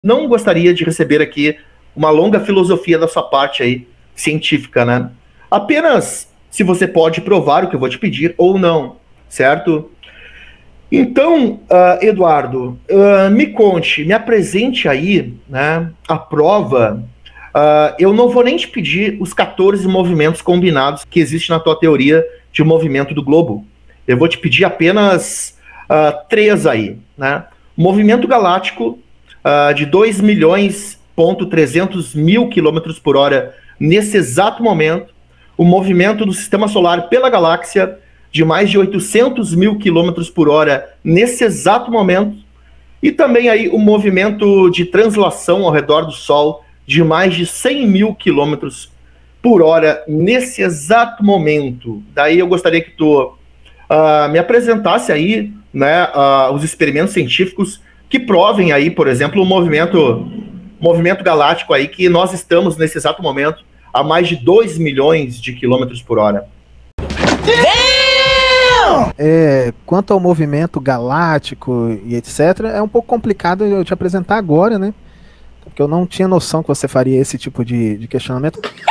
não gostaria de receber aqui uma longa filosofia da sua parte aí, científica, né? Apenas se você pode provar o que eu vou te pedir ou não, certo? Então, Eduardo, me conte, me apresente aí, né, a prova. Eu não vou nem te pedir os 14 movimentos combinados que existem na tua teoria de movimento do globo. Eu vou te pedir apenas 3 aí, né? Movimento galáctico de 2.300.000 quilômetros por hora nesse exato momento. O movimento do sistema solar pela galáxia de mais de 800.000 quilômetros por hora nesse exato momento. E também aí o movimento de translação ao redor do Sol de mais de 100.000 quilômetros por hora nesse exato momento. Daí eu gostaria que tu me apresentasse aí, né, os experimentos científicos que provem aí, por exemplo, o movimento galáctico aí que nós estamos nesse exato momento a mais de 2 milhões de quilômetros por hora. Quanto ao movimento galáctico e etc, é um pouco complicado eu te apresentar agora, né? Porque eu não tinha noção que você faria esse tipo de questionamento.